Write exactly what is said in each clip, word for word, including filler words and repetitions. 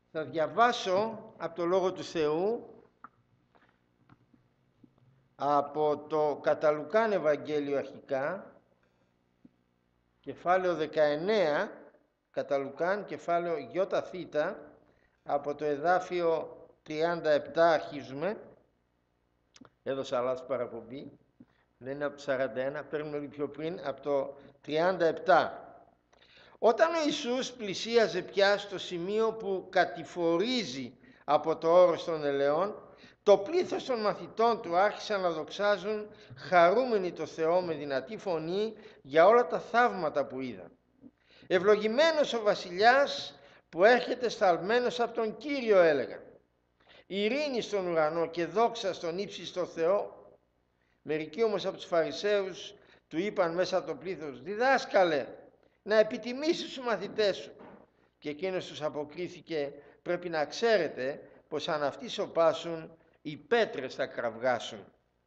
Θα διαβάσω από το Λόγο του Θεού, από το κατά Λουκάν Ευαγγέλιο αρχικά, κεφάλαιο δεκαεννέα, κατά Λουκάν, κεφάλαιο ΙΘ, από το εδάφιο τριάντα επτά αρχίζουμε. Έδωσα λάθος παραπομπή, δεν είναι από το σαράντα ένα, παίρνουμε λίγο πιο πριν, από το τριάντα επτά. Όταν ο Ιησούς πλησίαζε πια στο σημείο που κατηφορίζει από το όρος των ελαιών, το πλήθος των μαθητών του άρχισαν να δοξάζουν χαρούμενοι το Θεό με δυνατή φωνή για όλα τα θαύματα που είδαν. «Ευλογημένος ο βασιλιάς που έρχεται σταλμένος από τον Κύριο», έλεγαν. «Ειρήνη στον ουρανό και δόξα στον ύψιστο Θεό». Μερικοί όμως από τους Φαρισαίους του είπαν μέσα από το πλήθος: «Διδάσκαλε, να επιτιμήσεις τους μαθητές σου». Και εκείνος τους αποκρίθηκε: «Πρέπει να ξέρετε πως αν αυτοί σωπάσουν, οι πέτρες θα κραυγάσουν».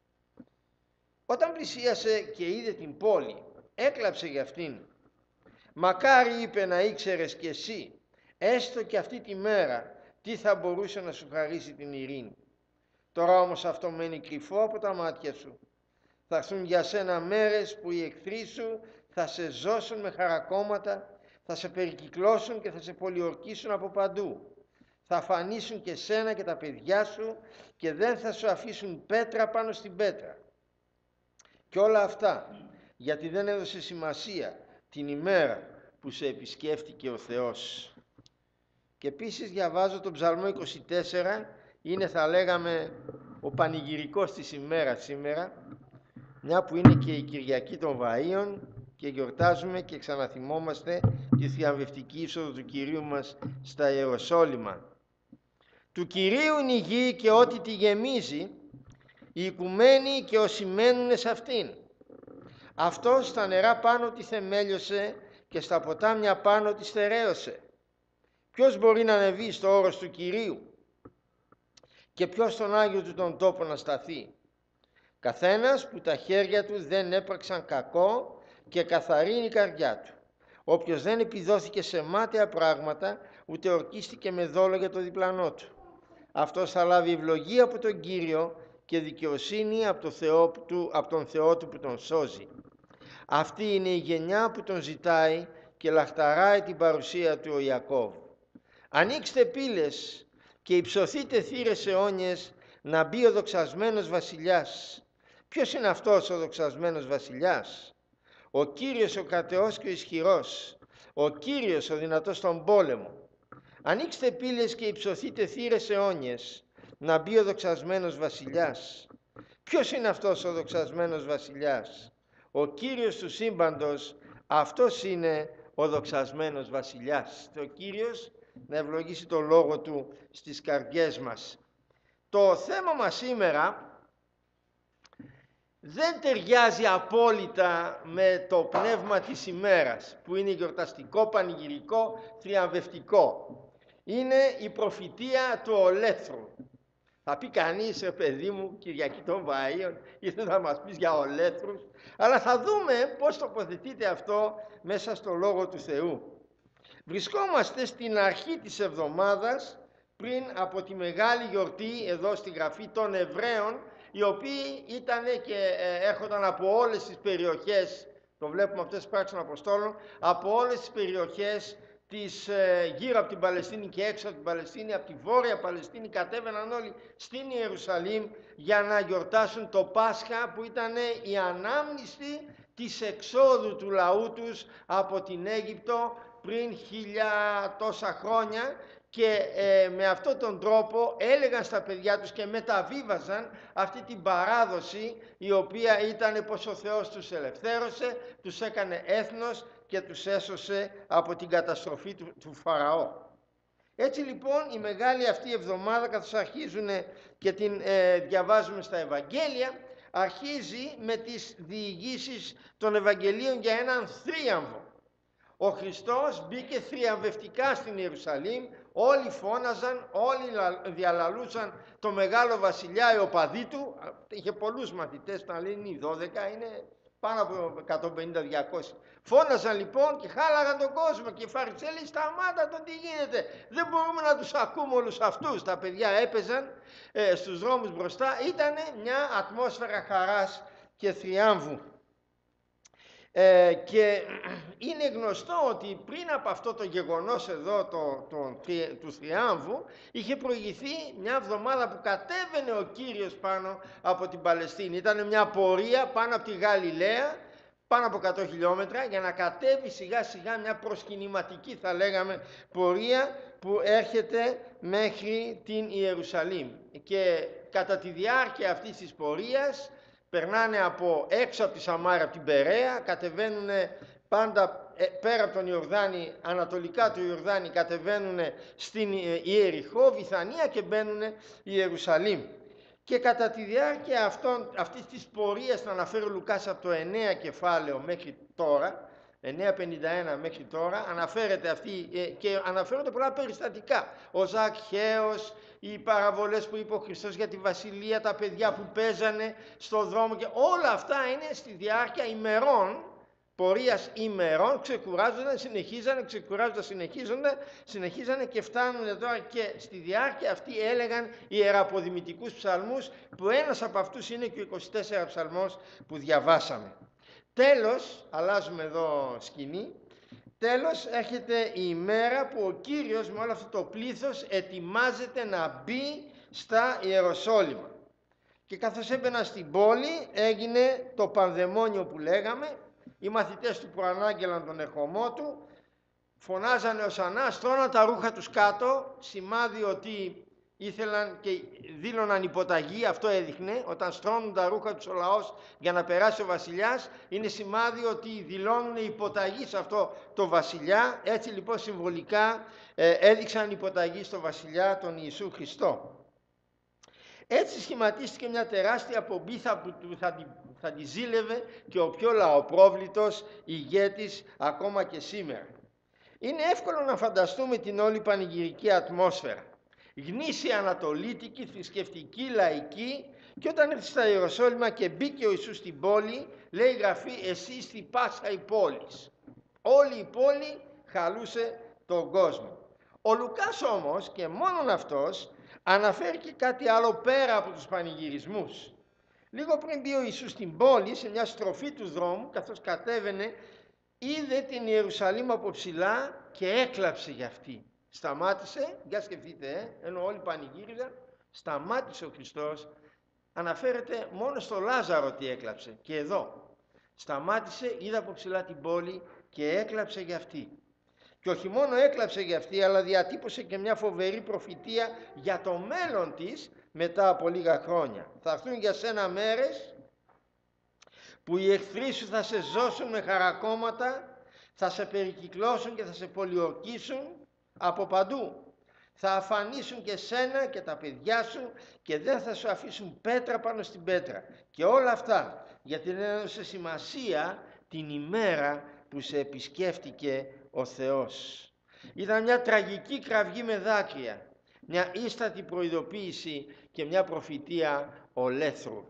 Όταν πλησίασε και είδε την πόλη, έκλαψε για αυτήν. «Μακάρι», είπε, «να ήξερες κι εσύ, έστω και αυτή τη μέρα, τι θα μπορούσε να σου χαρίσει την ειρήνη. Τώρα όμως αυτό μένει κρυφό από τα μάτια σου. Θα έρθουν για σένα μέρες που οι εχθροί σου θα σε ζώσουν με χαρακόμματα, θα σε περικυκλώσουν και θα σε πολιορκήσουν από παντού. Θα αφανίσουν και σένα και τα παιδιά σου και δεν θα σου αφήσουν πέτρα πάνω στην πέτρα. Και όλα αυτά γιατί δεν έδωσε σημασία την ημέρα που σε επισκέφτηκε ο Θεός». Και επίσης διαβάζω τον Ψαλμό είκοσι τέσσερα, είναι, θα λέγαμε, ο πανηγυρικός της ημέρας σήμερα, μια που είναι και η Κυριακή των Βαΐων και γιορτάζουμε και ξαναθυμόμαστε τη θριαμβευτική είσοδο του Κυρίου μας στα Ιεροσόλυμα. «Του Κυρίου είναι η γη και ό,τι τη γεμίζει, οι οικουμένοι και όσοι μένουν σε αυτήν. Αυτός στα νερά πάνω τη θεμέλιωσε και στα ποτάμια πάνω τη στερέωσε. Ποιος μπορεί να ανεβεί στο όρος του Κυρίου και ποιος στον Άγιο του τον τόπο να σταθεί? Καθένας που τα χέρια του δεν έπραξαν κακό και καθαρή είναι η καρδιά του. Όποιος δεν επιδόθηκε σε μάταια πράγματα, ούτε ορκίστηκε με δόλο για το διπλανό του. Αυτός θα λάβει ευλογία από τον Κύριο και δικαιοσύνη από, το Θεό του, από τον Θεό του που τον σώζει. Αυτή είναι η γενιά που τον ζητάει και λαχταράει την παρουσία του ο Ιακώβ. Ανοίξτε πύλες και υψωθείτε θύρες αιώνιες, να μπει ο δοξασμένος βασιλιάς. Ποιος είναι αυτός ο δοξασμένος βασιλιάς? Ο Κύριος ο κρατεός και ο ισχυρός, ο Κύριος ο δυνατός στον πόλεμο. Ανοίξτε πύλες και υψωθείτε θύρες αιώνιες, να μπει ο δοξασμένος βασιλιάς. Ποιος είναι αυτός ο δοξασμένος βασιλιάς? Ο Κύριος του σύμπαντος, αυτός είναι ο δοξασμένος βασιλιάς. Ο Κύριος να ευλογήσει το λόγο του στις καρδιές μας. Το θέμα μας σήμερα δεν ταιριάζει απόλυτα με το πνεύμα της ημέρας, που είναι γιορταστικό, πανηγυρικό, θριαμβευτικό. Είναι η προφητεία του ολέθρου. Θα πει κανείς, ρε παιδί μου, Κυριακή των Βαΐων, ήρθε να μας πεις για ολέθρους, αλλά θα δούμε πώς τοποθετείται αυτό μέσα στο Λόγο του Θεού. Βρισκόμαστε στην αρχή της εβδομάδας, πριν από τη μεγάλη γιορτή εδώ στη Γραφή των Εβραίων, οι οποίοι ήταν και έρχονταν από όλες τις περιοχές, το βλέπουμε αυτές τις πράξεις των Αποστόλων, από όλες τις περιοχές της, γύρω από την Παλαιστίνη και έξω από την Παλαιστίνη, από τη Βόρεια Παλαιστίνη, κατέβαιναν όλοι στην Ιερουσαλήμ για να γιορτάσουν το Πάσχα, που ήταν η ανάμνηστη της εξόδου του λαού τους από την Αίγυπτο πριν χίλια τόσα χρόνια, και ε, με αυτόν τον τρόπο έλεγαν στα παιδιά τους και μεταβίβαζαν αυτή την παράδοση, η οποία ήταν πως ο Θεός τους ελευθέρωσε, τους έκανε έθνος και τους έσωσε από την καταστροφή του, του Φαραώ. Έτσι λοιπόν η μεγάλη αυτή εβδομάδα, καθώς αρχίζουν και την ε, διαβάζουμε στα Ευαγγέλια, αρχίζει με τις διηγήσεις των Ευαγγελίων για έναν θρίαμβο. Ο Χριστός μπήκε θριαμβευτικά στην Ιερουσαλήμ, όλοι φώναζαν, όλοι διαλαλούσαν το μεγάλο βασιλιά, οι οπαδοί του. Είχε πολλούς μαθητές, τα λένε οι δώδεκα, είναι πάνω από εκατόν πενήντα με διακόσια. Φώναζαν λοιπόν και χάλαγαν τον κόσμο και οι Φαρισαίοι λέει, σταμάτα το, τι γίνεται, δεν μπορούμε να τους ακούμε όλους αυτούς. Τα παιδιά έπαιζαν ε, στους δρόμους μπροστά, ήταν μια ατμόσφαιρα χαράς και θριάμβου. Ε, και είναι γνωστό ότι πριν από αυτό το γεγονός εδώ το, το, το, του θριάμβου είχε προηγηθεί μια εβδομάδα που κατέβαινε ο Κύριος πάνω από την Παλαιστίνη. Ήταν μια πορεία πάνω από τη Γαλιλαία, πάνω από εκατό χιλιόμετρα, για να κατέβει σιγά σιγά μια προσκυνηματική, θα λέγαμε, πορεία που έρχεται μέχρι την Ιερουσαλήμ. Και κατά τη διάρκεια αυτής της πορείας περνάνε από έξω από τη Σαμάρα, από την Περαία, κατεβαίνουν πάντα πέρα από τον Ιορδάνη, ανατολικά του Ιορδάνη, κατεβαίνουν στην Ιεριχώ, Βηθανία και μπαίνουν Ιερουσαλήμ. Και κατά τη διάρκεια αυτών, αυτής της πορείας, θα αναφέρει ο Λουκάς από το εννέα κεφάλαιο μέχρι τώρα, εννέα πενήντα ένα μέχρι τώρα, αναφέρεται αυτή και αναφέρονται πολλά περιστατικά. Ο Ζακχαίος, οι παραβολές που είπε ο Χριστός για τη βασιλεία, τα παιδιά που παίζανε στο δρόμο και όλα αυτά είναι στη διάρκεια ημερών, πορείας ημερών, ξεκουράζονταν, συνεχίζανε, ξεκουράζονταν, συνεχίζονταν, συνεχίζανε και φτάνουν τώρα και στη διάρκεια αυτή έλεγαν ιεραποδημητικούς ψαλμούς, που ένας από αυτούς είναι και ο είκοσι τέσσερα ψαλμός που διαβάσαμε. Τέλος, αλλάζουμε εδώ σκηνή, τέλος έρχεται η ημέρα που ο Κύριος με όλο αυτό το πλήθος ετοιμάζεται να μπει στα Ιεροσόλυμα. Και καθώς έμπαιναν στην πόλη έγινε το πανδαιμόνιο που λέγαμε, οι μαθητές του προανάγγελαν τον ερχομό του, φωνάζανε οσανά, στρώναν τα ρούχα τους κάτω, σημάδι ότι ήθελαν και δήλωναν υποταγή. Αυτό έδειχνε, όταν στρώνουν τα ρούχα τους ο λαός για να περάσει ο βασιλιάς, είναι σημάδι ότι δηλώνουν υποταγή σε αυτό το βασιλιά. Έτσι λοιπόν συμβολικά ε, έδειξαν υποταγή στο βασιλιά τον Ιησού Χριστό. Έτσι σχηματίστηκε μια τεράστια πομπή που θα, θα, θα τη ζήλευε και ο πιο λαοπρόβλητος ηγέτης ακόμα και σήμερα. Είναι εύκολο να φανταστούμε την όλη πανηγυρική ατμόσφαιρα. Γνήσια ανατολίτικη, θρησκευτική, λαϊκή, και όταν ήρθε στα Ιεροσόλυμα και μπήκε ο Ιησούς στην πόλη, λέει η Γραφή, εσύ στη πάσα η πόλης. Όλη η πόλη χαλούσε τον κόσμο. Ο Λουκάς όμως, και μόνον αυτός, αναφέρει και κάτι άλλο πέρα από τους πανηγυρισμούς. Λίγο πριν μπει ο Ιησούς στην πόλη, σε μια στροφή του δρόμου, καθώς κατέβαινε, είδε την Ιερουσαλήμ από ψηλά και έκλαψε για αυτή. Σταμάτησε, για σκεφτείτε, ε, ενώ όλοι πανηγύριζαν, σταμάτησε ο Χριστός, αναφέρεται μόνο στο Λάζαρο τι έκλαψε, και εδώ. Σταμάτησε, είδε από ψηλά την πόλη και έκλαψε για αυτή. Και όχι μόνο έκλαψε για αυτή, αλλά διατύπωσε και μια φοβερή προφητεία για το μέλλον της μετά από λίγα χρόνια. Θα έρθουν για σένα μέρες που οι εχθροί σου θα σε ζώσουν με χαρακόμματα, θα σε περικυκλώσουν και θα σε πολιορκήσουν από παντού. Θα αφανίσουν και σένα και τα παιδιά σου και δεν θα σου αφήσουν πέτρα πάνω στην πέτρα. Και όλα αυτά γιατί δεν έδωσε σημασία την ημέρα που σε επισκέφτηκε ο Θεός. Ήταν μια τραγική κραυγή με δάκρυα, μια ίστατη προειδοποίηση και μια προφητεία ολέθρου.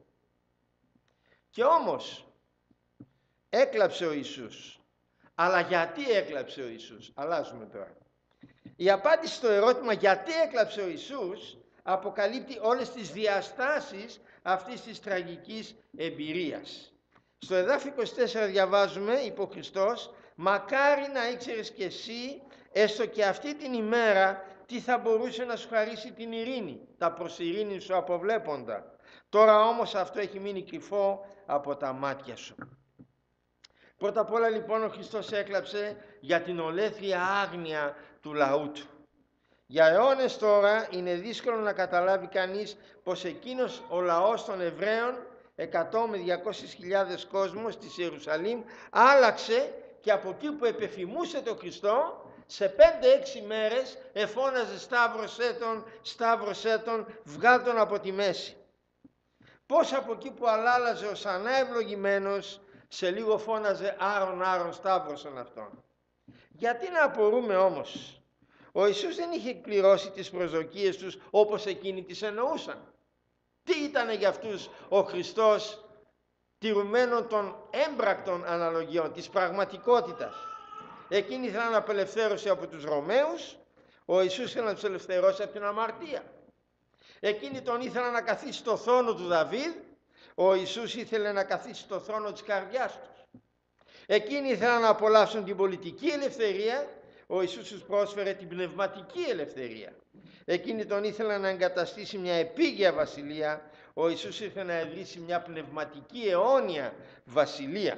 Και όμως έκλαψε ο Ιησούς. Αλλά γιατί έκλαψε ο Ιησούς? Αλλάζουμε τώρα. Η απάντηση στο ερώτημα γιατί έκλαψε ο Ιησούς αποκαλύπτει όλες τις διαστάσεις αυτής της τραγικής εμπειρίας. Στο εδάφιο είκοσι τέσσερα διαβάζουμε, είπε ο Χριστός, μακάρι να ήξερες κι εσύ, έστω και αυτή την ημέρα, τι θα μπορούσε να σου χαρίσει την ειρήνη, τα προς ειρήνη σου αποβλέποντα. Τώρα όμως αυτό έχει μείνει κρυφό από τα μάτια σου. Πρώτα απ' όλα λοιπόν ο Χριστός έκλαψε για την ολέθρια άγνοια του λαού του. Για αιώνες τώρα είναι δύσκολο να καταλάβει κανείς πως εκείνος ο λαός των Εβραίων, εκατό με διακόσιες χιλιάδες κόσμος της Ιερουσαλήμ, άλλαξε και από εκεί που επεφημούσε τον Χριστό, σε πέντε έξι μέρες εφώναζε σταύρωσέ τον, σταύρωσέ τον, βγάλ' τον από τη μέση. Πώς από εκεί που αλλάλαζε ο σανά ευλογημένος, σε λίγο φώναζε άρον άρον σταύρωσον αυτόν. Γιατί να απορούμε όμως? Ο Ιησούς δεν είχε εκπληρώσει τις προσδοκίες τους όπως εκείνοι τις εννοούσαν. Τι ήταν για αυτούς ο Χριστός τηρουμένων των έμπρακτων αναλογιών, της πραγματικότητας. Εκείνοι ήθελαν απελευθέρωση από τους Ρωμαίους, ο Ιησούς ήθελε να τους ελευθερώσει από την αμαρτία. Εκείνοι τον ήθελαν να καθίσει στο θρόνο του Δαβίδ, ο Ιησούς ήθελε να καθίσει στο θρόνο της καρδιάς τους. Εκείνοι ήθελαν να απολαύσουν την πολιτική ελευθερία, ο Ιησούς τους πρόσφερε την πνευματική ελευθερία. Εκείνοι τον ήθελαν να εγκαταστήσει μια επίγεια βασιλεία, ο Ιησούς ήρθε να ιδρύσει μια πνευματική αιώνια βασιλεία.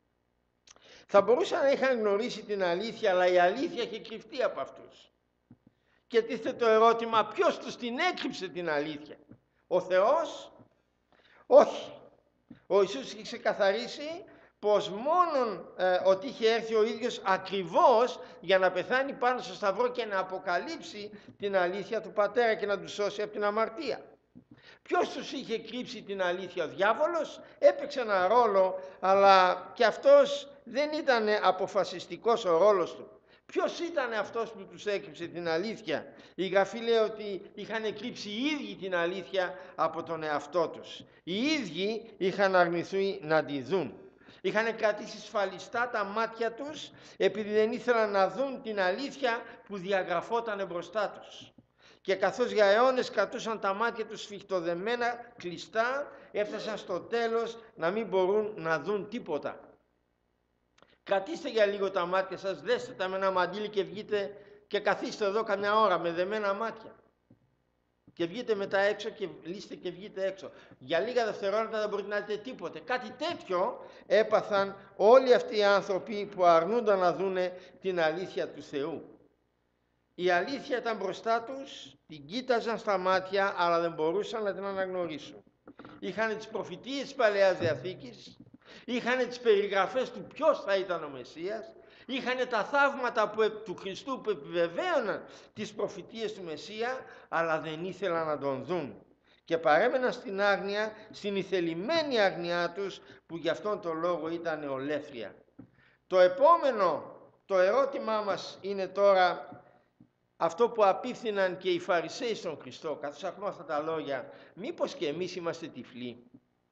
Θα μπορούσαν να είχαν γνωρίσει την αλήθεια, αλλά η αλήθεια είχε κρυφτεί από αυτούς. Και τίθεται το ερώτημα, ποιος τους την έκρυψε την αλήθεια? Ο Θεός? Όχι. Ο Ιησούς είχε ξεκαθαρίσει πως μόνον ε, ότι είχε έρθει ο ίδιος ακριβώς για να πεθάνει πάνω στο σταυρό και να αποκαλύψει την αλήθεια του Πατέρα και να τους σώσει από την αμαρτία. Ποιος τους είχε κρύψει την αλήθεια? Ο διάβολος έπαιξε ένα ρόλο, αλλά και αυτός δεν ήταν αποφασιστικός ο ρόλος του. Ποιος ήταν αυτός που τους έκρυψε την αλήθεια? Η Γραφή λέει ότι είχαν κρύψει οι ίδιοι την αλήθεια από τον εαυτό τους. Οι ίδιοι είχαν αρνηθεί να τη δουν. Είχαν κρατήσει σφαλιστά τα μάτια τους επειδή δεν ήθελαν να δουν την αλήθεια που διαγραφόταν μπροστά τους. Και καθώς για αιώνες κρατούσαν τα μάτια τους σφιχτοδεμένα, κλειστά, έφτασαν στο τέλος να μην μπορούν να δουν τίποτα. Κρατήστε για λίγο τα μάτια σας, δέστε τα με ένα μαντίλι και βγείτε και καθίστε εδώ καμιά ώρα με δεμένα μάτια. Και βγείτε μετά έξω και λύστε και βγείτε έξω. Για λίγα δευτερόλεπτα δεν μπορείτε να δείτε τίποτε. Κάτι τέτοιο έπαθαν όλοι αυτοί οι άνθρωποι που αρνούνταν να δούνε την αλήθεια του Θεού. Η αλήθεια ήταν μπροστά τους, την κοίταζαν στα μάτια, αλλά δεν μπορούσαν να την αναγνωρίσουν. Είχαν τις προφητείες της Παλαιάς Διαθήκης, είχαν τις περιγραφές του ποιος θα ήταν ο Μεσσίας, είχαν τα θαύματα που, του Χριστού που επιβεβαίωναν τις προφητείες του Μεσσία, αλλά δεν ήθελαν να τον δουν. Και παρέμεναν στην άγνοια, στην ηθελημένη άγνοιά τους, που γι' αυτόν τον λόγο ήταν ολέθρια. Το επόμενο, το ερώτημά μας είναι τώρα αυτό που απίφθηναν και οι Φαρισαίοι στον Χριστό, καθώς ακούμε αυτά τα λόγια, μήπως και εμείς είμαστε τυφλοί?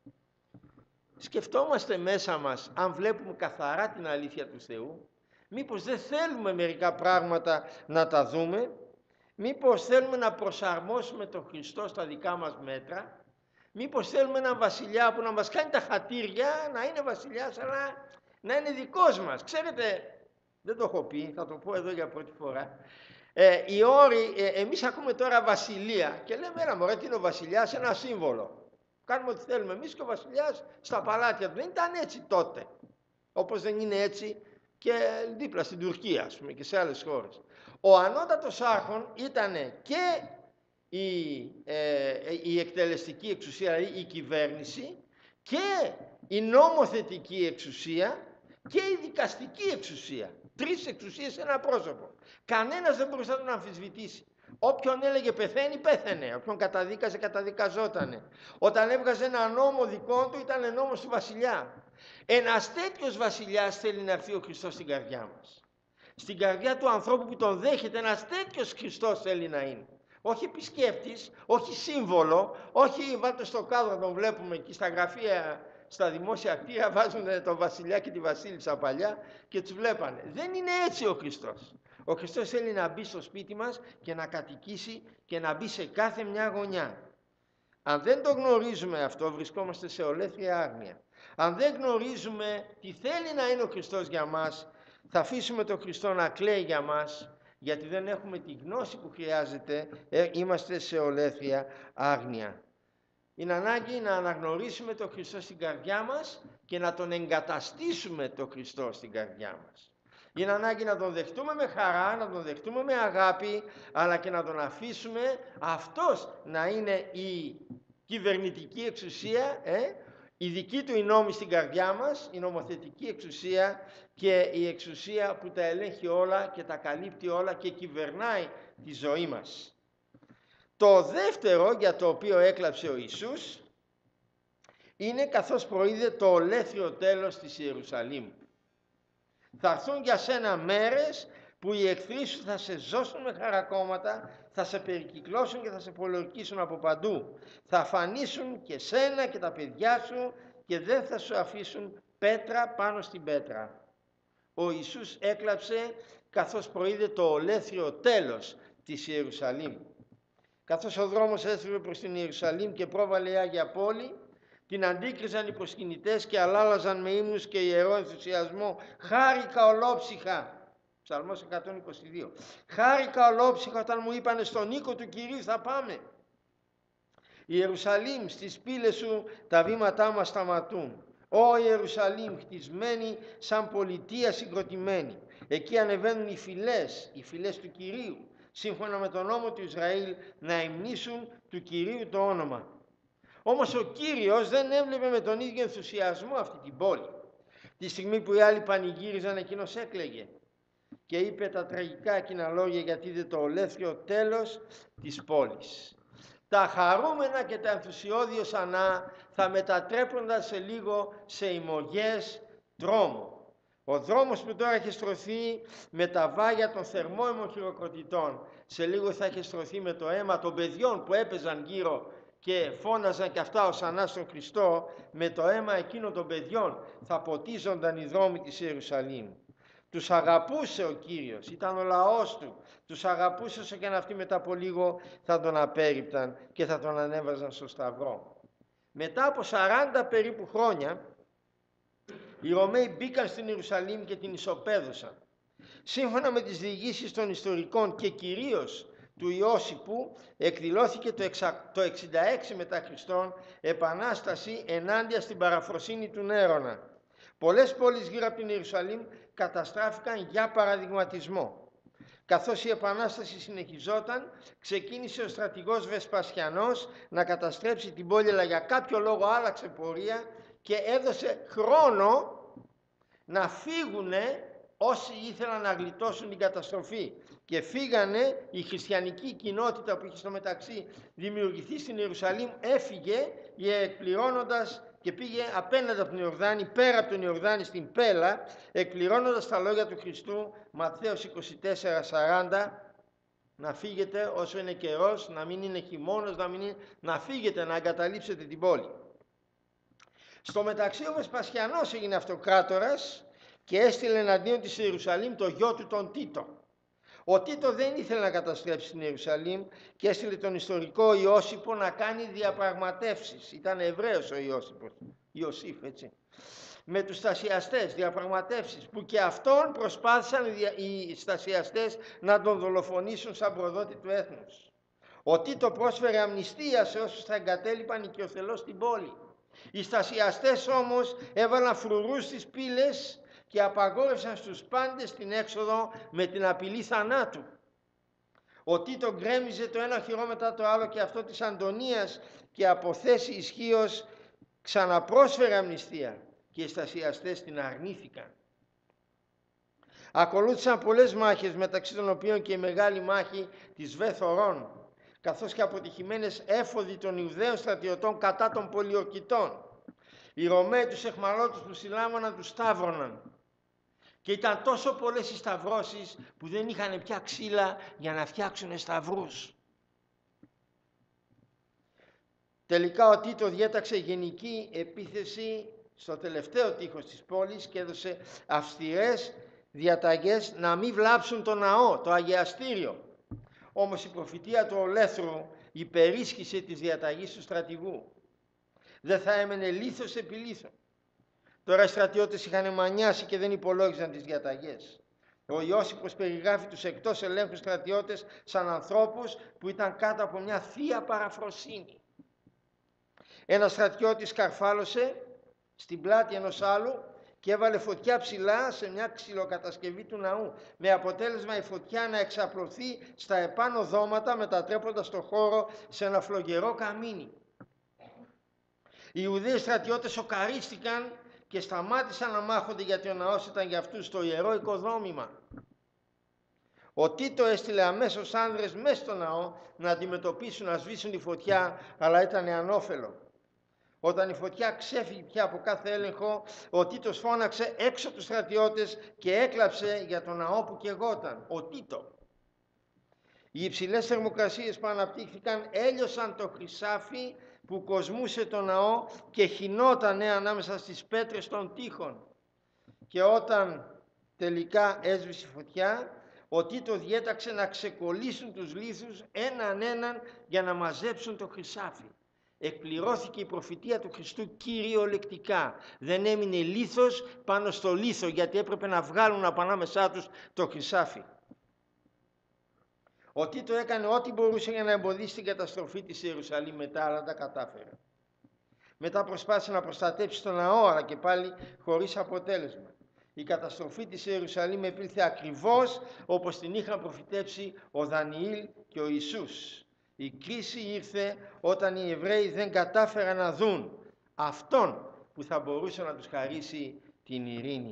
Σκεφτόμαστε μέσα μας, αν βλέπουμε καθαρά την αλήθεια του Θεού, μήπως δεν θέλουμε μερικά πράγματα να τα δούμε, μήπως θέλουμε να προσαρμόσουμε τον Χριστό στα δικά μας μέτρα, μήπως θέλουμε έναν βασιλιά που να μας κάνει τα χατήρια, να είναι βασιλιάς, αλλά να είναι δικός μας. Ξέρετε, δεν το έχω πει, θα το πω εδώ για πρώτη φορά. Ε, οι όροι, ε, εμείς ακούμε τώρα βασιλεία και λέμε, έλα μωρέ, τι είναι ο βασιλιάς? Ένα σύμβολο. Κάνουμε ό,τι θέλουμε εμείς και ο βασιλιάς στα παλάτια του. Δεν ήταν έτσι τότε. Όπως δεν είναι έτσι και δίπλα στην Τουρκία, ας πούμε, και σε άλλες χώρες. Ο ανώτατος άρχον ήταν και η, ε, η εκτελεστική εξουσία, δηλαδή η κυβέρνηση, και η νομοθετική εξουσία και η δικαστική εξουσία. Τρεις εξουσίες σε ένα πρόσωπο. Κανένας δεν μπορούσε να τον αμφισβητήσει. Όποιον έλεγε πεθαίνει, πέθαινε. Όποιον καταδίκαζε, καταδικαζότανε. Όταν έβγαζε ένα νόμο δικό του, ήταν νόμος του βασιλιά. Ένας τέτοιος βασιλιάς θέλει να έρθει ο Χριστός στην καρδιά μας. Στην καρδιά του ανθρώπου που τον δέχεται, ένας τέτοιος Χριστός θέλει να είναι. Όχι επισκέπτης, όχι σύμβολο, όχι βάλτε στο κάδρο, τον βλέπουμε εκεί στα γραφεία, στα δημόσια κτίρια, βάζουν τον βασιλιά και τη βασίλισσα παλιά και τους βλέπανε. Δεν είναι έτσι ο Χριστός. Ο Χριστός θέλει να μπει στο σπίτι μας και να κατοικήσει και να μπει σε κάθε μια γωνιά. Αν δεν το γνωρίζουμε αυτό, βρισκόμαστε σε ολέθρια άγνοια. Αν δεν γνωρίζουμε τι θέλει να είναι ο Χριστός για μας, θα αφήσουμε τον Χριστό να κλαίει για μας, γιατί δεν έχουμε τη γνώση που χρειάζεται, ε, είμαστε σε ολέθρια άγνοια. Είναι ανάγκη να αναγνωρίσουμε τον Χριστό στην καρδιά μας και να τον εγκαταστήσουμε τον Χριστό στην καρδιά μας. Είναι ανάγκη να τον δεχτούμε με χαρά, να τον δεχτούμε με αγάπη, αλλά και να τον αφήσουμε αυτός να είναι η κυβερνητική εξουσία, ε, η δική του η νόμη στην καρδιά μας, η νομοθετική εξουσία και η εξουσία που τα ελέγχει όλα και τα καλύπτει όλα και κυβερνάει τη ζωή μας. Το δεύτερο για το οποίο έκλαψε ο Ιησούς είναι καθώς προείδε το ολέθριο τέλος της Ιερουσαλήμ. Θα έρθουν για σένα μέρες που οι εχθροί σου θα σε ζώσουν με χαρακόμματα, θα σε περικυκλώσουν και θα σε πολιορκήσουν από παντού. Θα αφανίσουν και σένα και τα παιδιά σου και δεν θα σου αφήσουν πέτρα πάνω στην πέτρα. Ο Ιησούς έκλαψε καθώς προείδε το ολέθριο τέλος της Ιερουσαλήμ. Καθώς ο δρόμος έστρεφε προς την Ιερουσαλήμ και πρόβαλε η Άγια Πόλη, την αντίκριζαν οι προσκυνητές και αλλάλαζαν με ύμνους και ιερό ενθουσιασμό. Χάρηκα ολόψυχα. Ψαλμός εκατόν είκοσι δύο. Χάρηκα ολόψυχα όταν μου είπανε στον οίκο του Κυρίου θα πάμε. Η Ιερουσαλήμ, στις πύλες σου τα βήματά μας σταματούν. Ω Ιερουσαλήμ, χτισμένη σαν πολιτεία συγκροτημένη. Εκεί ανεβαίνουν οι φυλές, οι φυλές του Κυρίου, σύμφωνα με τον νόμο του Ισραήλ, να υμνήσουν του Κυρίου το όνομα. Όμως ο Κύριος δεν έβλεπε με τον ίδιο ενθουσιασμό αυτή την πόλη. Τη στιγμή που οι άλλοι πανηγύριζαν, εκείνος έκλαιγε και είπε τα τραγικά εκείνα λόγια, γιατί είδε το ολέθριο τέλος της πόλης. Τα χαρούμενα και τα ενθουσιώδη οσανά θα μετατρέπονταν σε λίγο σε ημωγές τρόμου. Ο δρόμος που τώρα έχει στρωθεί με τα βάγια των θερμόαιμων χειροκροτητών, σε λίγο θα έχει στρωθεί με το αίμα των παιδιών που έπαιζαν γύρω και φώναζαν και αυτά οσανά στον Χριστό. Με το αίμα εκείνων των παιδιών θα ποτίζονταν οι δρόμοι της Ιερουσαλήμ. Τους αγαπούσε ο Κύριος, ήταν ο λαός του. Τους αγαπούσε όσο και αν αυτοί μετά από λίγο θα τον απέρριπταν και θα τον ανέβαζαν στο σταυρό. Μετά από σαράντα περίπου χρόνια, οι Ρωμαίοι μπήκαν στην Ιερουσαλήμ και την ισοπαίδωσαν. Σύμφωνα με τις διηγήσεις των ιστορικών και κυρίως του Ιώσιπου, εκδηλώθηκε το εξήντα έξι μετά Χριστόν επανάσταση ενάντια στην παραφροσύνη του Νέρονα. Πολλές πόλεις γύρω από την Ιερουσαλήμ καταστράφηκαν για παραδειγματισμό. Καθώς η επανάσταση συνεχιζόταν, ξεκίνησε ο στρατηγός Βεσπασιανός να καταστρέψει την πόλη, αλλά για κάποιο λόγο άλλαξε πορεία και έδωσε χρόνο να φύγουνε όσοι ήθελαν να γλιτώσουν την καταστροφή. Και φύγανε, η χριστιανική κοινότητα που είχε στο μεταξύ δημιουργηθεί στην Ιερουσαλήμ έφυγε, εκπληρώνοντας και πήγε απέναντι από τον Ιορδάνη, πέρα από τον Ιορδάνη στην Πέλα, εκπληρώνοντας τα λόγια του Χριστού, Ματθαίος είκοσι τέσσερα σαράντα, να φύγετε όσο είναι καιρός, να μην είναι χειμώνας, να, μην είναι, να φύγετε, να εγκαταλείψετε την πόλη. Στο μεταξύ ο Βεσπασιανός έγινε αυτοκράτορας και έστειλε εναντίον της Ιερουσαλήμ το γιο του τον Τίτο. Ο Τίτο δεν ήθελε να καταστρέψει την Ιερουσαλήμ και έστειλε τον ιστορικό Ιώσιπο να κάνει διαπραγματεύσεις. Ήταν Εβραίος ο Ιώσιπος, Ιωσήφ, έτσι. Με τους στασιαστές, διαπραγματεύσεις, που και αυτόν προσπάθησαν οι στασιαστές να τον δολοφονήσουν σαν προδότη του έθνους. Ο Τίτο πρόσφερε αμνηστία σε όσους θα εγκατέλειπαν οικειοθελώς την πόλη. Οι στασιαστές όμως έβαλαν φρουρούς στις πύλες και απαγόρευσαν στους πάντες την έξοδο με την απειλή θανάτου. Ο Τίτο γκρέμιζε το ένα οχυρό μετά το άλλο και αυτό της Αντωνίας και από θέση ισχύως ξαναπρόσφερε αμνηστία και οι στασιαστές την αρνήθηκαν. Ακολούθησαν πολλές μάχες, μεταξύ των οποίων και η μεγάλη μάχη της Βεθορών, καθώς και αποτυχημένες έφοδοι των Ιουδαίων στρατιωτών κατά των πολιορκητών. Οι Ρωμαίοι τους εχμαλώτους που συλλάμβαναν τους σταύρωναν. Και ήταν τόσο πολλές οι σταυρώσεις που δεν είχαν πια ξύλα για να φτιάξουν σταυρούς. Τελικά ο Τίτο διέταξε γενική επίθεση στο τελευταίο τείχος της πόλης και έδωσε αυστηρές διαταγές να μην βλάψουν το ναό, το αγιαστήριο. Όμως η προφητεία του ολέθρου υπερίσχυσε της διαταγής του στρατηγού. Δεν θα έμενε λίθος επί λίθο. Τώρα οι στρατιώτες είχαν μανιάσει και δεν υπολόγιζαν τις διαταγές. Ο Ιώσιπος περιγράφει τους εκτός ελέγχου στρατιώτες σαν ανθρώπους που ήταν κάτω από μια θεία παραφροσύνη. Ένας στρατιώτης καρφάλωσε στην πλάτη ενός άλλου και έβαλε φωτιά ψηλά σε μια ξυλοκατασκευή του ναού, με αποτέλεσμα η φωτιά να εξαπλωθεί στα επάνω δώματα, μετατρέποντας το χώρο σε ένα φλογερό καμίνι. Οι Ιουδαίοι στρατιώτες σοκαρίστηκαν και σταμάτησαν να μάχονται, γιατί ο ναός ήταν για αυτούς το ιερό οικοδόμημα. Ο Τίτο έστειλε αμέσως άνδρες μέσα στο ναό να αντιμετωπίσουν, να σβήσουν τη φωτιά, αλλά ήταν ανώφελο. Όταν η φωτιά ξέφυγε πια από κάθε έλεγχο, ο Τίτος φώναξε έξω τους στρατιώτες και έκλαψε για τον ναό που καιγόταν. Ο Τίτο. Οι υψηλές θερμοκρασίες που αναπτύχθηκαν έλειωσαν το χρυσάφι που κοσμούσε το ναό και χυνότανε ανάμεσα στις πέτρες των τοίχων. Και όταν τελικά έσβησε η φωτιά, ο Τίτο διέταξε να ξεκολλήσουν τους λίθους έναν έναν για να μαζέψουν το χρυσάφι. Εκπληρώθηκε η προφητεία του Χριστού κυριολεκτικά. Δεν έμεινε λίθος πάνω στο λίθο, γιατί έπρεπε να βγάλουν από ανάμεσά τους το χρυσάφι. Ο Τίτο έκανε ό,τι μπορούσε για να εμποδίσει την καταστροφή της Ιερουσαλήμ μετά, αλλά τα κατάφερε. Μετά προσπάθησε να προστατέψει τον ναό, αλλά και πάλι χωρίς αποτέλεσμα. Η καταστροφή της Ιερουσαλήμ επήλθε ακριβώς όπως την είχαν προφητέψει ο Δανιήλ και ο Ιησούς. Η κρίση ήρθε όταν οι Εβραίοι δεν κατάφεραν να δουν αυτόν που θα μπορούσε να τους χαρίσει την ειρήνη.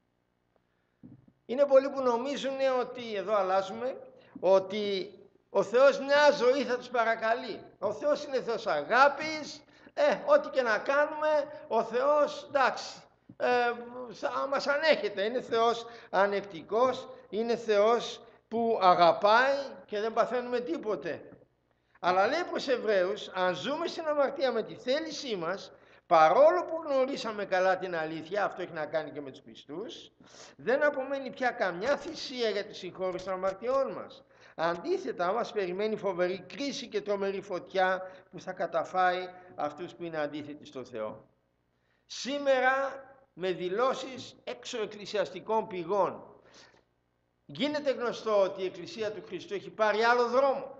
Είναι πολλοί που νομίζουν ότι, εδώ αλλάζουμε, ότι ο Θεός μια ζωή θα τους παρακαλεί. Ο Θεός είναι Θεός αγάπης, ε, ό,τι και να κάνουμε, ο Θεός, εντάξει, ε, θα μας ανέχεται. Είναι Θεός ανεκτικός, είναι Θεός που αγαπάει και δεν παθαίνουμε τίποτε. Αλλά λέει προς Εβραίους, αν ζούμε στην αμαρτία με τη θέλησή μας, παρόλο που γνωρίσαμε καλά την αλήθεια, αυτό έχει να κάνει και με τους πιστούς, δεν απομένει πια καμιά θυσία για τη συγχώρηση των αμαρτιών μας. Αντίθετα, μας περιμένει φοβερή κρίση και τρομερή φωτιά που θα καταφάει αυτούς που είναι αντίθετοι στο Θεό. Σήμερα, με δηλώσεις εξωεκκλησιαστικών πηγών, γίνεται γνωστό ότι η Εκκλησία του Χριστού έχει πάρει άλλο δρόμο.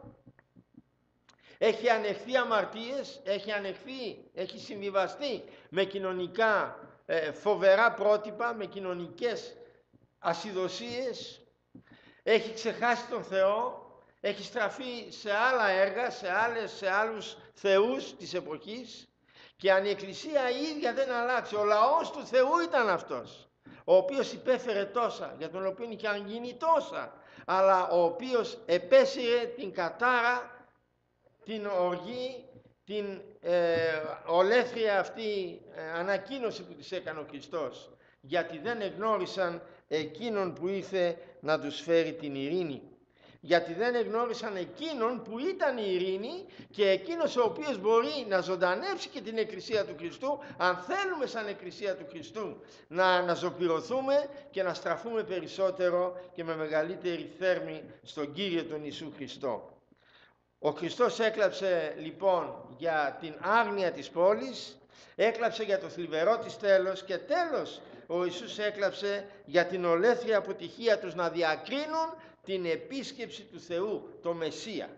Έχει ανεχθεί αμαρτίες, έχει ανεχθεί, έχει συμβιβαστεί με κοινωνικά ε, φοβερά πρότυπα, με κοινωνικές ασυδοσίες, έχει ξεχάσει τον Θεό, έχει στραφεί σε άλλα έργα, σε, άλλες, σε άλλους θεούς της εποχής, και αν η Εκκλησία η ίδια δεν αλλάξει, ο λαός του Θεού ήταν αυτός, ο οποίος υπέφερε τόσα, για τον οποίο είχε γίνει τόσα, αλλά ο οποίος επέσυρε την κατάρα, την οργή, την ε, ολέθρια αυτή ε, ανακοίνωση που της έκανε ο Χριστός, γιατί δεν εγνώρισαν εκείνον που ήρθε να τους φέρει την ειρήνη. Γιατί δεν εγνώρισαν εκείνον που ήταν η ειρήνη και εκείνος ο οποίος μπορεί να ζωντανεύσει και την Εκκλησία του Χριστού, αν θέλουμε σαν Εκκλησία του Χριστού να αναζωπυρωθούμε και να στραφούμε περισσότερο και με μεγαλύτερη θέρμη στον Κύριο τον Ιησού Χριστό. Ο Χριστός έκλαψε λοιπόν για την άγνοια της πόλης, έκλαψε για το θλιβερό της τέλος και τέλος ο Ιησούς έκλαψε για την ολέθρια αποτυχία τους να διακρίνουν την επίσκεψη του Θεού, το Μεσσία.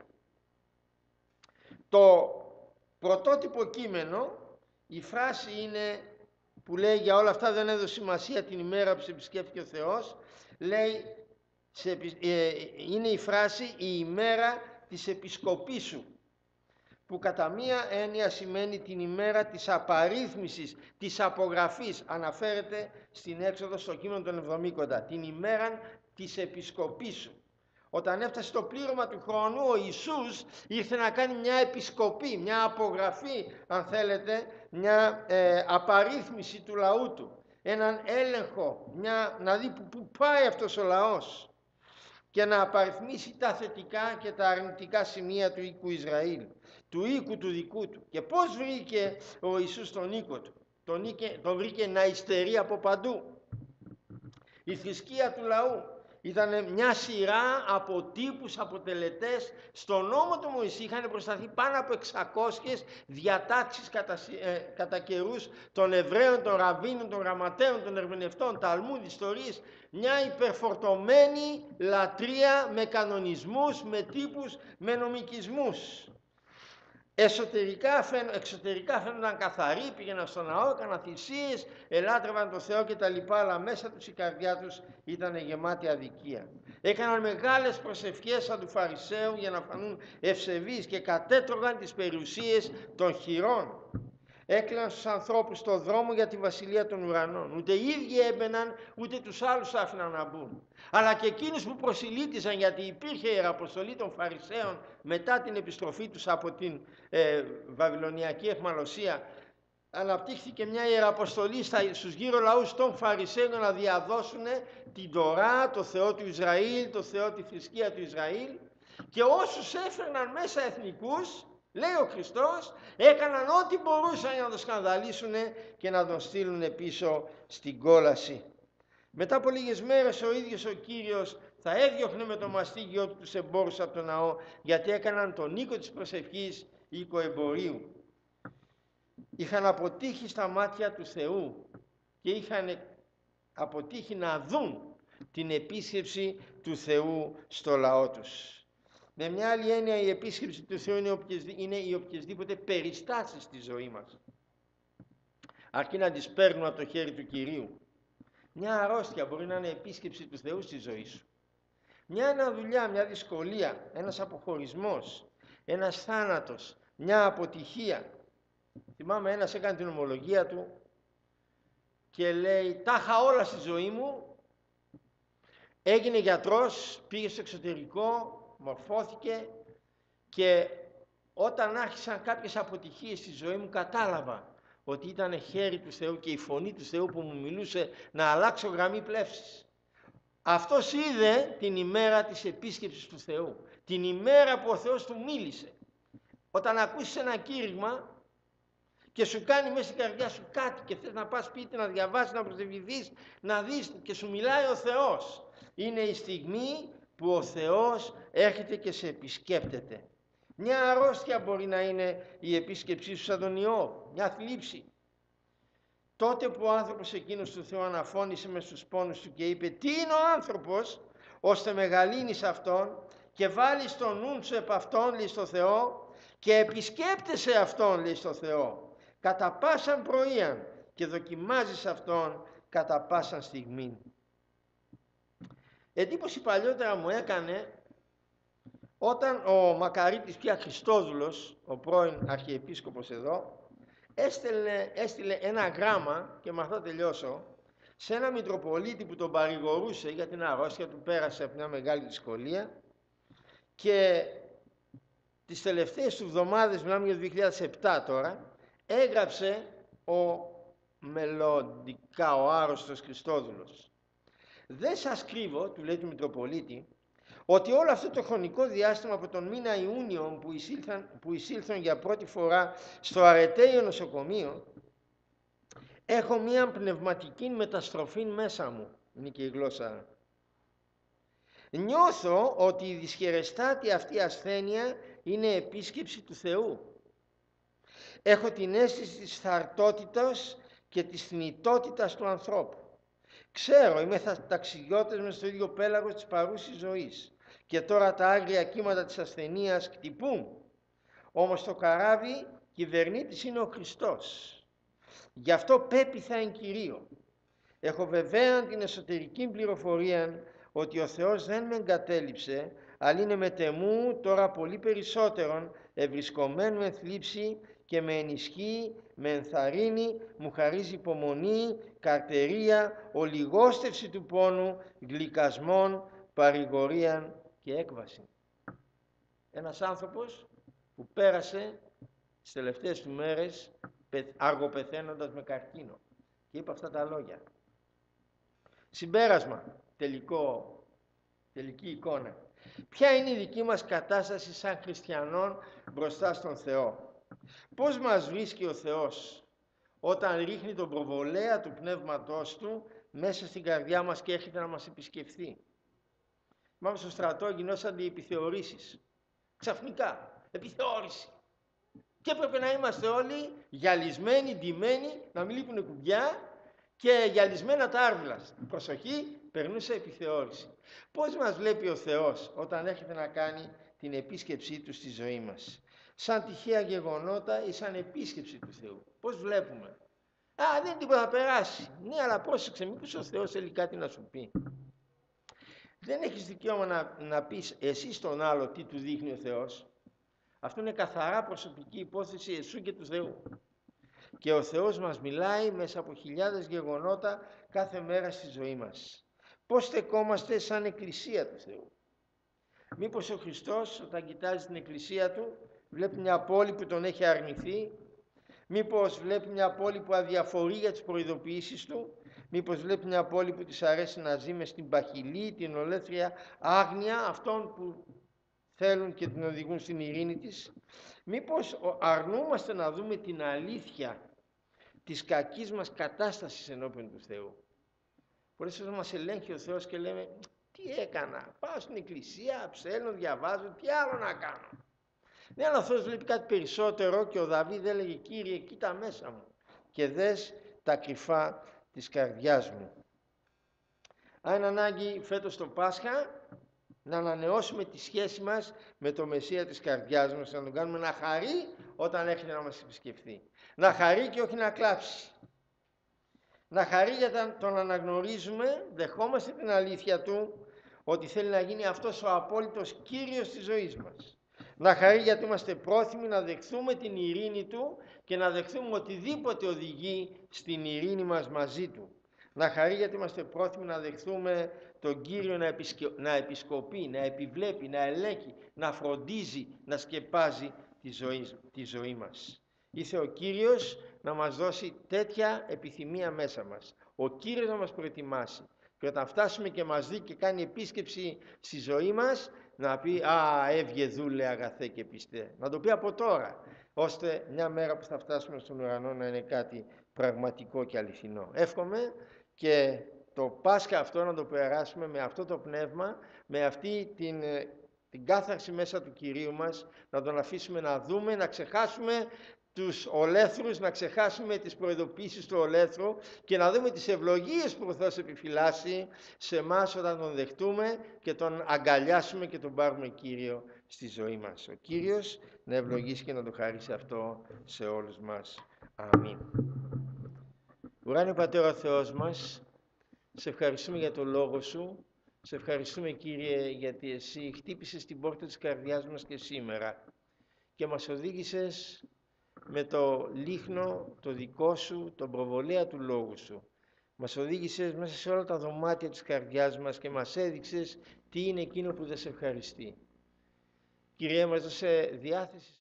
Το πρωτότυπο κείμενο, η φράση είναι που λέει για όλα αυτά δεν έδωσε σημασία την ημέρα που σε επισκέφθηκε ο Θεός, λέει, σε, ε, είναι η φράση η ημέρα της επισκοπής σου, που κατά μία έννοια σημαίνει την ημέρα της απαρίθμησης, της απογραφής, αναφέρεται στην έξοδο στο κείμενο των Εβδομήκοντα, την ημέρα της επισκοπής σου. Όταν έφτασε στο πλήρωμα του χρόνου, ο Ιησούς ήρθε να κάνει μια επισκοπή, μια απογραφή, αν θέλετε, μια ε, απαρίθμηση του λαού του, έναν έλεγχο, μια, να δει που, που πάει αυτός ο λαός και να απαριθμίσει τα θετικά και τα αρνητικά σημεία του οίκου Ισραήλ, του οίκου του δικού του. Και πώς βρήκε ο Ιησούς τον οίκο του? Τον, οίκε, τον βρήκε να υστερεί από παντού. Η θρησκεία του λαού ήταν μια σειρά από τύπους, από τελετές. Στον νόμο του Μωυσή είχαν προσταθεί πάνω από εξακόσιες διατάξεις κατά, ε, κατά καιρούς των Εβραίων, των Ραββίνων, των Γραμματέων, των Ερμηνευτών, Ταλμούδ, ιστορίες. Μια υπερφορτωμένη λατρεία με κανονισμούς, με τύπους, με νομικισμούς. Εσωτερικά, εξωτερικά φαίνονταν καθαροί, πήγαιναν στο ναό, έκαναν θυσίες, ελάτρευαν τον Θεό κτλ. Αλλά μέσα τους η καρδιά τους ήταν γεμάτη αδικία. Έκαναν μεγάλες προσευχές σαν του Φαρισαίου για να φανούν ευσεβείς και κατέτρωγαν τις περιουσίες των χειρών. Έκλαιναν στους ανθρώπους στο δρόμο για τη βασιλεία των ουρανών. Ούτε οι ίδιοι έμπαιναν, ούτε τους άλλους άφηναν να μπουν. Αλλά και εκείνους που προσιλήτησαν, γιατί υπήρχε η ιεραποστολή των Φαρισαίων μετά την επιστροφή τους από την ε, Βαβυλωνιακή αιχμαλωσία, αναπτύχθηκε μια ιεραποστολή στους γύρω λαούς των Φαρισαίων να διαδώσουν την Τωρά, το Θεό του Ισραήλ, το Θεό, τη θρησκεία του Ισραήλ, και όσους έφερναν μέσα εθνικούς, Λέει ο Χριστός, έκαναν ό,τι μπορούσαν για να τον σκανδαλίσουν και να τον στείλουν πίσω στην κόλαση. Μετά από λίγες μέρες ο ίδιος ο Κύριος θα έδιωχνε με το μαστίγιο του τους εμπόρους από τον ναό, γιατί έκαναν τον οίκο της προσευχής οίκο εμπορίου. Είχαν αποτύχει στα μάτια του Θεού και είχαν αποτύχει να δουν την επίσκεψη του Θεού στο λαό τους. Με μια άλλη έννοια, η επίσκεψη του Θεού είναι, είναι οι οποιασδήποτε περιστάσεις στη ζωή μας, αρκεί να τις παίρνουμε από το χέρι του Κυρίου. Μια αρρώστια μπορεί να είναι επίσκεψη του Θεού στη ζωή σου. Μια νέα δουλειά, μια δυσκολία, ένας αποχωρισμός, ένας θάνατος, μια αποτυχία. Θυμάμαι ένας έκανε την ομολογία του και λέει, τα είχα όλα στη ζωή μου, έγινε γιατρός, πήγε στο εξωτερικό, μορφώθηκε και όταν άρχισαν κάποιες αποτυχίες στη ζωή μου κατάλαβα ότι ήταν χέρι του Θεού και η φωνή του Θεού που μου μιλούσε να αλλάξω γραμμή πλεύσης. Αυτός είδε την ημέρα της επίσκεψης του Θεού, την ημέρα που ο Θεός του μίλησε. Όταν ακούσεις ένα κήρυγμα και σου κάνει μέσα στην καρδιά σου κάτι και θες να πας σπίτι να διαβάσεις, να προσευχηθείς, να δεις και σου μιλάει ο Θεός, είναι η στιγμή που ο Θεός έρχεται και σε επισκέπτεται. Μια αρρώστια μπορεί να είναι η επίσκεψή σου σαν τον Ιώβ, μια θλίψη. Τότε που ο άνθρωπος εκείνος του Θεού αναφώνησε μες στους πόνους του και είπε, τι είναι ο άνθρωπος, ώστε μεγαλύνεις αυτόν και βάλεις τον νου σου επ' αυτόν, λέει, στο Θεό, και επισκέπτεσαι αυτόν, λέει, στο Θεό, κατά πάσαν πρωίαν και δοκιμάζεις αυτόν κατά πάσαν στιγμή. Εντύπωση παλιότερα μου έκανε όταν ο Μακαρίτης, πια Χριστόδουλος, ο πρώην Αρχιεπίσκοπος εδώ, έστειλε, έστειλε ένα γράμμα, και με αυτό τελειώσω, σε ένα Μητροπολίτη που τον παρηγορούσε για την αρρώστια του, πέρασε από μια μεγάλη δυσκολία και τις τελευταίες του εβδομάδες, μιλάμε για το δύο χιλιάδες επτά τώρα, έγραψε ο μελλοντικά ο άρρωστος Χριστόδουλος. Δεν σας κρύβω, του λέει του Μητροπολίτη, ότι όλο αυτό το χρονικό διάστημα από τον μήνα Ιούνιο που εισήλθαν, που εισήλθαν για πρώτη φορά στο Αρετέιο νοσοκομείο, έχω μία πνευματική μεταστροφή μέσα μου, είναι και η γλώσσα. Νιώθω ότι η δυσχερεστάτη αυτή ασθένεια είναι επίσκεψη του Θεού. Έχω την αίσθηση της θαρτότητας και της θνητότητας του ανθρώπου. Ξέρω, είμαι ταξιδιώτες μες στο ίδιο πέλαγος της παρούσης ζωής και τώρα τα άγρια κύματα της ασθενείας χτυπούν. Όμως το καράβι κυβερνήτης είναι ο Χριστός. Γι' αυτό πέπειθα εν Κυρίω. Έχω βεβαίαν την εσωτερική πληροφορία ότι ο Θεός δεν με εγκατέλειψε, αλλά είναι μετεμού τώρα πολύ περισσότερον ευρισκομένου εν θλίψη και με ενισχύει, με ενθαρρύνει, μου χαρίζει υπομονή, καρτερία, ολιγόστευση του πόνου, γλυκασμών, παρηγορίαν και έκβαση. Ένας άνθρωπος που πέρασε τις τελευταίες του μέρες αργοπεθαίνοντας με καρκίνο και είπε αυτά τα λόγια. Συμπέρασμα, τελικό, τελική εικόνα. Ποια είναι η δική μας κατάσταση σαν χριστιανών μπροστά στον Θεό? Πώς μας βρίσκει ο Θεός όταν ρίχνει τον προβολέα του πνεύματός Του μέσα στην καρδιά μας και έρχεται να μας επισκεφθεί? Μάμε στο στρατό γινόσαν οι επιθεωρήσεις. Ξαφνικά, επιθεώρηση. Και έπρεπε να είμαστε όλοι γυαλισμένοι, ντυμένοι, να μην λείπουν κουμπιά και γυαλισμένα τα άρβιλα. Προσοχή, περνούσε επιθεώρηση. Πώς μας βλέπει ο Θεός όταν έρχεται να κάνει την επίσκεψή Του στη ζωή μας? Σαν τυχαία γεγονότα ή σαν επίσκεψη του Θεού? Πώς βλέπουμε? Α, δεν είναι τίποτα να περάσει. Ναι, αλλά πρόσεξε, μήπως ο Θεός θέλει κάτι να σου πει? Δεν έχεις δικαίωμα να, να πεις εσύ στον άλλο τι του δείχνει ο Θεός. Αυτό είναι καθαρά προσωπική υπόθεση εσού και του Θεού. Και ο Θεός μας μιλάει μέσα από χιλιάδες γεγονότα κάθε μέρα στη ζωή μας. Πώς στεκόμαστε σαν εκκλησία του Θεού? Μήπως ο Χριστός όταν κοιτάζει την εκκλησία Του βλέπει μια πόλη που τον έχει αρνηθεί? Μήπως βλέπει μια πόλη που αδιαφορεί για τις προειδοποιήσεις Του? Μήπως βλέπει μια πόλη που της αρέσει να ζει μες στην παχυλή, την ολέθρια άγνοια αυτών που θέλουν και την οδηγούν στην ειρήνη της. Μήπως αρνούμαστε να δούμε την αλήθεια της κακής μας κατάστασης ενώπιον του Θεού. Πολλές φορές μας ελέγχει ο Θεός και λέμε, τι έκανα, πάω στην εκκλησία, ψέλνω, διαβάζω, τι άλλο να κάνω. Ναι, αλλά ο Θεός βλέπει κάτι περισσότερο και ο Δαβίδ έλεγε, Κύριε, κοίτα μέσα μου και δες τα κρυφά της καρδιάς μου. Αν είναι ανάγκη φέτος το Πάσχα, να ανανεώσουμε τη σχέση μας με το Μεσσία της καρδιάς μας, να τον κάνουμε να χαρεί όταν έρχεται να μας επισκεφθεί. Να χαρεί και όχι να κλάψει. Να χαρεί γιατί τον αναγνωρίζουμε, δεχόμαστε την αλήθεια του, ότι θέλει να γίνει αυτός ο απόλυτος Κύριος της ζωής μας. Να χαρεί γιατί είμαστε πρόθυμοι να δεχθούμε την ειρήνη του και να δεχθούμε οτιδήποτε οδηγεί στην ειρήνη μας μαζί του. Να χαρεί γιατί είμαστε πρόθυμοι να δεχθούμε τον Κύριο να, επισκε... να επισκοπεί, να επιβλέπει, να ελέγχει, να φροντίζει, να σκεπάζει τη ζωή, τη ζωή μας. Ήθε ο Κύριος να μας δώσει τέτοια επιθυμία μέσα μας. Ο Κύριος να μας προετοιμάσει. Και όταν φτάσουμε και μας δει και κάνει επίσκεψη στη ζωή μας, να πει «Α, έβγε δούλε αγαθέ και πιστέ». Να το πει από τώρα, ώστε μια μέρα που θα φτάσουμε στον ουρανό να είναι κάτι πραγματικό και αληθινό. Εύχομαι και το Πάσχα αυτό να το περάσουμε με αυτό το πνεύμα, με αυτή την, την κάθαρση μέσα του Κυρίου μας, να τον αφήσουμε να δούμε, να ξεχάσουμε τους ολέθρους, να ξεχάσουμε τις προειδοποίησεις του ολέθρου και να δούμε τις ευλογίες που ο Θεός επιφυλάσσει σε εμάς όταν τον δεχτούμε και τον αγκαλιάσουμε και τον πάρουμε Κύριο στη ζωή μας. Ο Κύριος να ευλογήσει και να το χαρίσει αυτό σε όλους μας. Αμήν. Ουράνιο Πατέρα Θεός μας, σε ευχαριστούμε για το Λόγο Σου, σε ευχαριστούμε Κύριε γιατί Εσύ χτύπησες την πόρτα της καρδιάς μας και σήμερα και μας οδήγησες με το λίχνο το δικό Σου, τον προβολέα του Λόγου Σου. Μας οδήγησες μέσα σε όλα τα δωμάτια της καρδιάς μας και μας έδειξες τι είναι εκείνο που δεν σε ευχαριστεί. Κύριε, μας δώσε διάθεση